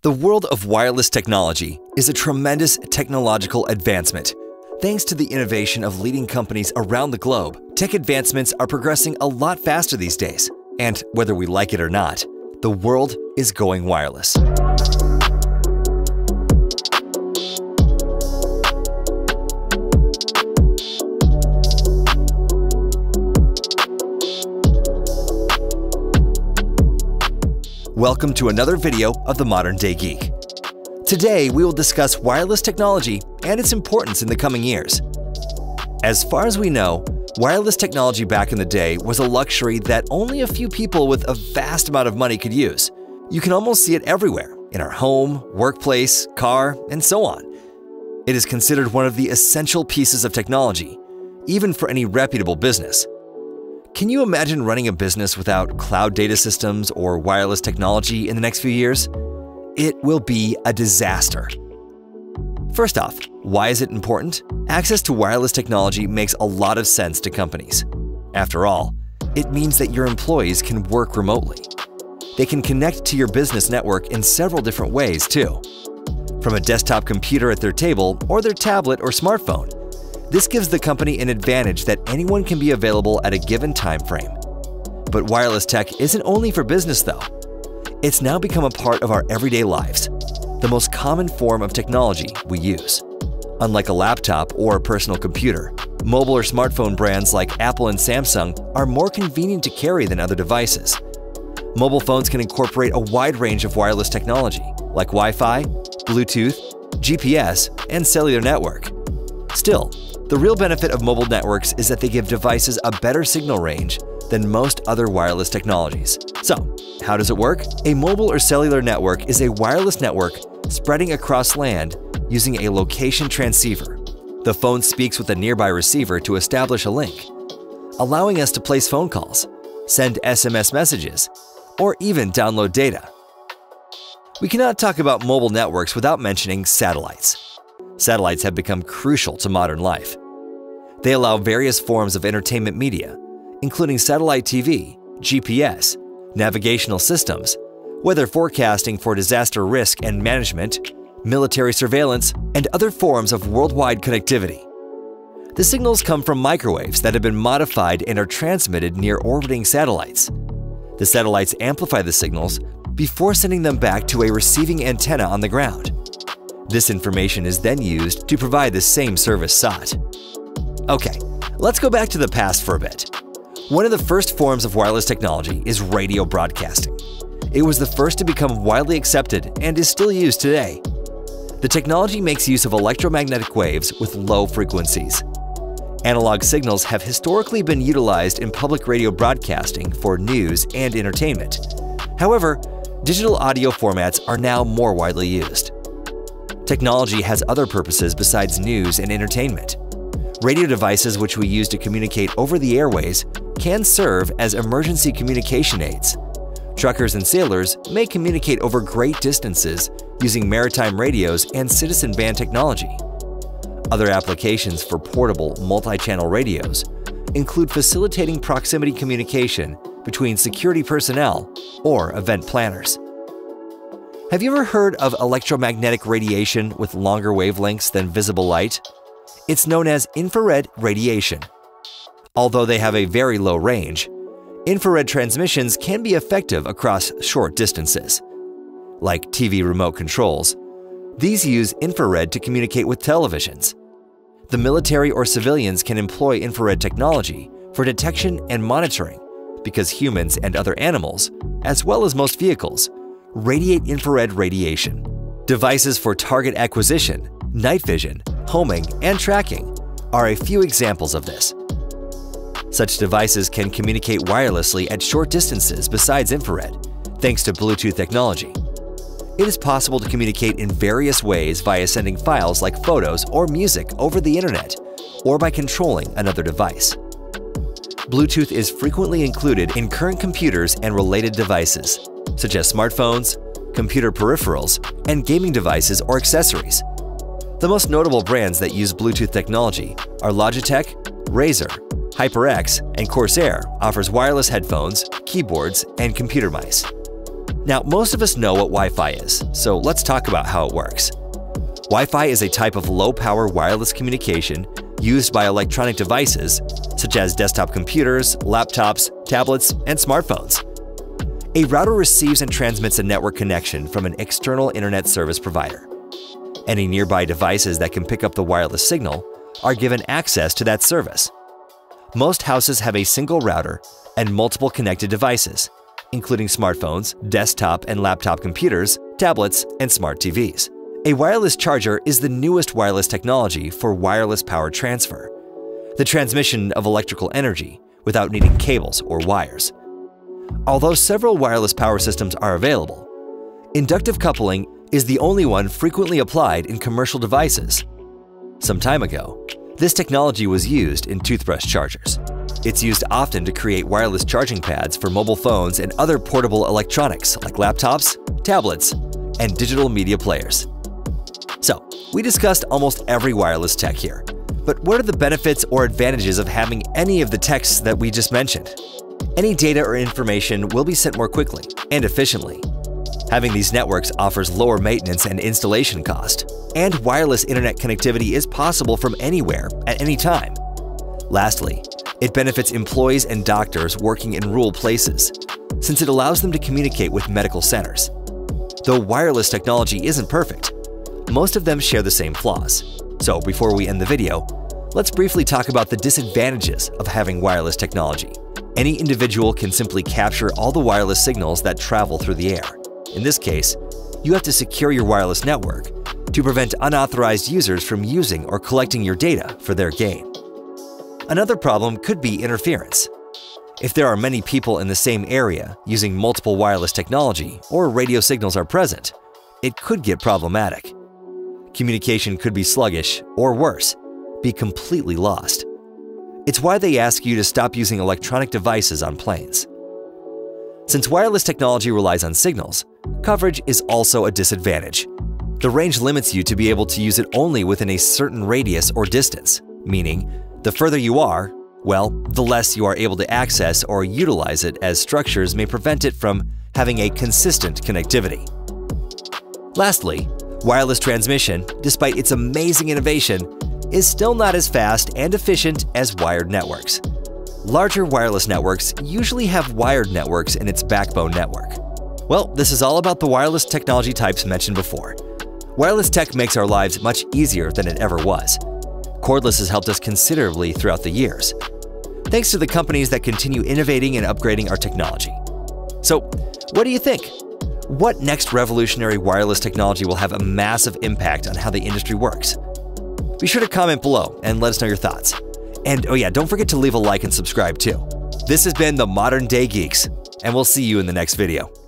The world of wireless technology is a tremendous technological advancement. Thanks to the innovation of leading companies around the globe, tech advancements are progressing a lot faster these days. And whether we like it or not, the world is going wireless. Welcome to another video of the Modern Day Geek. Today, we will discuss wireless technology and its importance in the coming years. As far as we know, wireless technology back in the day was a luxury that only a few people with a vast amount of money could use. You can almost see it everywhere, in our home, workplace, car, and so on. It is considered one of the essential pieces of technology, even for any reputable business. Can you imagine running a business without cloud data systems or wireless technology in the next few years? It will be a disaster. First off, why is it important? Access to wireless technology makes a lot of sense to companies. After all, it means that your employees can work remotely. They can connect to your business network in several different ways too. From a desktop computer at their table or their tablet or smartphone. This gives the company an advantage that anyone can be available at a given time frame. But wireless tech isn't only for business though. It's now become a part of our everyday lives, the most common form of technology we use. Unlike a laptop or a personal computer, mobile or smartphone brands like Apple and Samsung are more convenient to carry than other devices. Mobile phones can incorporate a wide range of wireless technology like Wi-Fi, Bluetooth, GPS, and cellular network. Still, the real benefit of mobile networks is that they give devices a better signal range than most other wireless technologies. So, how does it work? A mobile or cellular network is a wireless network spreading across land using a location transceiver. The phone speaks with a nearby receiver to establish a link, allowing us to place phone calls, send SMS messages, or even download data. We cannot talk about mobile networks without mentioning satellites. Satellites have become crucial to modern life. They allow various forms of entertainment media, including satellite TV, GPS, navigational systems, weather forecasting for disaster risk and management, military surveillance, and other forms of worldwide connectivity. The signals come from microwaves that have been modified and are transmitted near orbiting satellites. The satellites amplify the signals before sending them back to a receiving antenna on the ground. This information is then used to provide the same service sought. Okay, let's go back to the past for a bit. One of the first forms of wireless technology is radio broadcasting. It was the first to become widely accepted and is still used today. The technology makes use of electromagnetic waves with low frequencies. Analog signals have historically been utilized in public radio broadcasting for news and entertainment. However, digital audio formats are now more widely used. Technology has other purposes besides news and entertainment. Radio devices which we use to communicate over the airways can serve as emergency communication aids. Truckers and sailors may communicate over great distances using maritime radios and citizen band technology. Other applications for portable multi-channel radios include facilitating proximity communication between security personnel or event planners. Have you ever heard of electromagnetic radiation with longer wavelengths than visible light? It's known as infrared radiation. Although they have a very low range, infrared transmissions can be effective across short distances. Like TV remote controls, these use infrared to communicate with televisions. The military or civilians can employ infrared technology for detection and monitoring because humans and other animals, as well as most vehicles, radiate infrared radiation. Devices for target acquisition, night vision, homing, and tracking are a few examples of this. Such devices can communicate wirelessly at short distances besides infrared, thanks to Bluetooth technology. It is possible to communicate in various ways via sending files like photos or music over the internet, or by controlling another device. Bluetooth is frequently included in current computers and related devices, such as smartphones, computer peripherals, and gaming devices or accessories. The most notable brands that use Bluetooth technology are Logitech, Razer, HyperX, and Corsair offers wireless headphones, keyboards, and computer mice. Now, most of us know what Wi-Fi is, so let's talk about how it works. Wi-Fi is a type of low-power wireless communication used by electronic devices such as desktop computers, laptops, tablets, and smartphones. A router receives and transmits a network connection from an external internet service provider. Any nearby devices that can pick up the wireless signal are given access to that service. Most houses have a single router and multiple connected devices, including smartphones, desktop and laptop computers, tablets, and smart TVs. A wireless charger is the newest wireless technology for wireless power transfer, the transmission of electrical energy without needing cables or wires. Although several wireless power systems are available, inductive coupling is the only one frequently applied in commercial devices. Some time ago, this technology was used in toothbrush chargers. It's used often to create wireless charging pads for mobile phones and other portable electronics like laptops, tablets, and digital media players. So, we discussed almost every wireless tech here, but what are the benefits or advantages of having any of the techs that we just mentioned? Any data or information will be sent more quickly and efficiently. Having these networks offers lower maintenance and installation cost, and wireless internet connectivity is possible from anywhere at any time. Lastly, it benefits employees and doctors working in rural places, since it allows them to communicate with medical centers. Though wireless technology isn't perfect, most of them share the same flaws. So before we end the video, let's briefly talk about the disadvantages of having wireless technology. Any individual can simply capture all the wireless signals that travel through the air. In this case, you have to secure your wireless network to prevent unauthorized users from using or collecting your data for their gain. Another problem could be interference. If there are many people in the same area using multiple wireless technology or radio signals are present, it could get problematic. Communication could be sluggish or worse, be completely lost. It's why they ask you to stop using electronic devices on planes. Since wireless technology relies on signals, coverage is also a disadvantage. The range limits you to be able to use it only within a certain radius or distance, meaning the further you are, well, the less you are able to access or utilize it, as structures may prevent it from having a consistent connectivity. Lastly, wireless transmission, despite its amazing innovation, is still not as fast and efficient as wired networks. Larger wireless networks usually have wired networks in its backbone network. Well, this is all about the wireless technology types mentioned before. Wireless tech makes our lives much easier than it ever was. Cordless has helped us considerably throughout the years, thanks to the companies that continue innovating and upgrading our technology. So, what do you think? What next revolutionary wireless technology will have a massive impact on how the industry works? Be sure to comment below and let us know your thoughts. And oh yeah, don't forget to leave a like and subscribe too. This has been the Modern Day Geeks, and we'll see you in the next video.